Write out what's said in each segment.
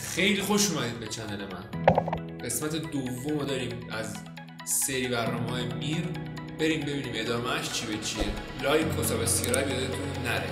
خیلی خوش اومدید به چنل من. قسمت دوم رو داریم از سری برنامه‌های میر. بریم ببینیم ادامهش چی به چیه. لایک و سابسکرایب یادتون نره.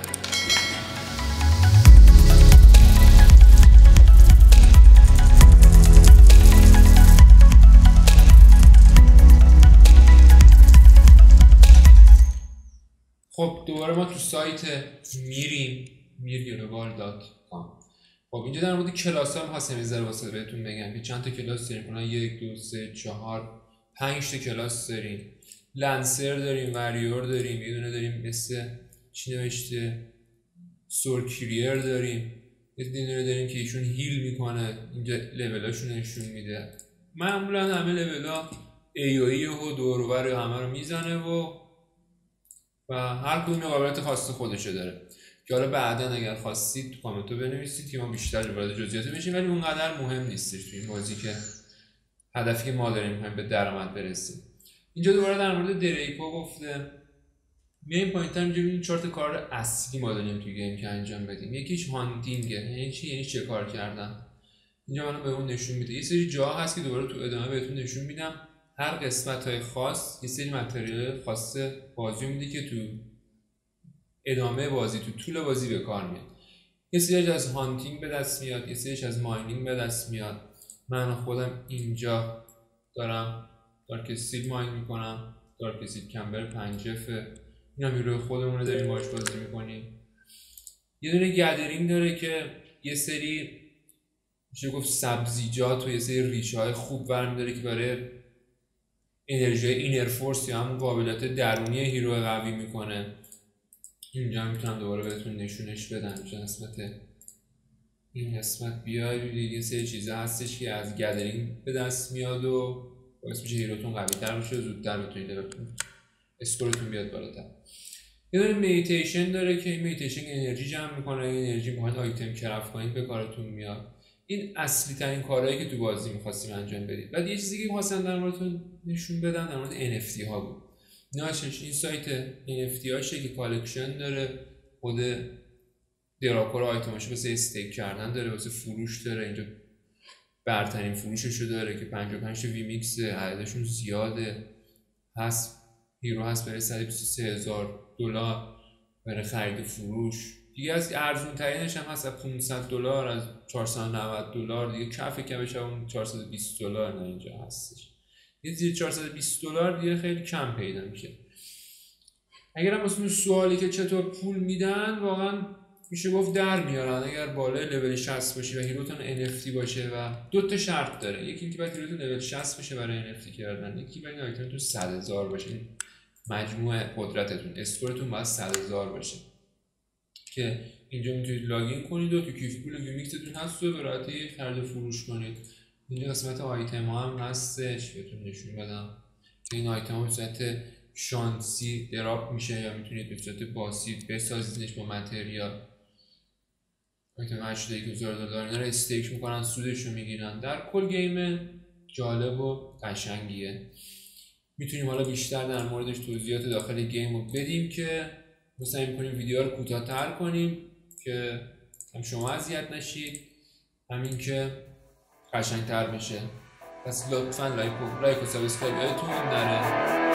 خب دوباره ما تو سایت میریم mirglobal.com. خب اینجا در مورد کلاس ها هم هستم یه ذره واسه بهتون بگم که چند تا کلاس داریم. کنن 1 2 3 4 5 تا کلاس داریم. لنسر داریم، وریور داریم، یه دونه داریم مثل چی نوشته سورکیریر داریم، یه دونه داریم که ایشون هیل میکنه. اینجا لولاشون نشون میده. معمولا همه لولا AOE و دور و بر همه رو میزنه و هر کدوم قابلیت خاص خودشه داره که حالا بعداً اگر خواستید تو کامنت بنویسید که ما بیشتر وارد جزئیات بشیم، ولی اونقدر مهم نیستش تو این بازی که هدفی که ما داریم می‌خوایم به درآمد برسیم. اینجا دوباره در مورد دریکو گفته. میایم پایین‌تر اینجا ببینید 4 تا کار اصلی ما داریم تو گیم که انجام بدیم. یکیش هانتینگه. یعنی چی؟ یعنی چه کار کردن. اینجا من بهمون نشون میده. یه سری جا هست که دوباره تو ادامه بهتون نشون میدم. هر قسمت‌های خاص یه سری متریال خاص بازی میده که تو ادامه بازی تو طول بازی به کار میاد. یه سریش از هانتینگ به دست میاد، یه سریش از ماینینگ به دست میاد. من خودم اینجا دارم دارک استیل ماین میکنم. دارک استیل کمبر 5F اینا میروی خودمونه داریم باهاش بازی میکنیم. یه دونه گدرینگ داره که یه سری میشه گفت سبزیجات و یه سری ریشه های خوب برمیداره که برای انرژی اینر فورس یا همون قابلیت درونی هیرو قوی میکنه. اینجا میتونم دوباره بهتون نشونش بدم. این قسمت بیای ببینید یه سری چیزا هستش که از گدرینگ به دست میاد و باعث میشه هیروتون قوی تر بشه و زودتر بتونید اسکورتون بیاد بالاتر. یه دونه میدیتیشن داره که این میدیتیشن انرژی جمع میکنه. انرژی میخواید آیتم کرافت کنید به کارتون میاد. این اصلی ترین کارهایی که تو بازی می‌خواستیم انجام بدید. بعد یه چیزی که می‌خواستم در موردتون نشون بدم در مورد NFT ها بود. این سایت NFT هاشه که کالکشن داره، خود دراکور آیتماشو واسه استیک کردن داره، واسه فروش داره. اینجا برترین فروششو داره که 55 تا وی میکس، عددشون زیاده. هست هیرو هست برای $123,000 برای خرید و فروش. دیگه از ارزون ترینش هم هست $500 از $490 دیگه کفش اون $420 نه اینجا هستش. یه زیر $420 دیگه خیلی کم پیدا میشه. اگر هم مثلا سوالی که چطور پول میدن واقعا میشه گفت در میارن. اگر بالای لول 60 باشی و هیروتون NFT باشه و 2 تا شرط داره. یکی اینکه باید هیروتون لول 60 باشه برای NFT کردن، یکی باید آیتمتون 100,000 باشه. مجموع قدرتتون اسکورتون باید 100,000 باشه که اینجا میتونید لاگین کنید و تو کیف پول ویمیکستون هست و به راحتی خرید و فروش کنید. اینجا قسمت آیتم ها هم هستش بهتون نشون بدم که این آیتم ها به صورت شانسی دراپ میشه یا میتونید به صورت باسی بسازیدش با متریال. آیتم $81,000 اینا رو استیک میکنن، سودش رو میگیرن. در کل گیم جالب و قشنگیه. میتونیم حالا بیشتر در موردش توضیحات داخل گیم رو بدیم که ما سعی میکنیم ویدیو رو کوتاه‌تر کنیم که هم شما اذیت نشید، همین که قشنگتر بشه. پس لطفاً لایک و سابسکرایب یادتون نره.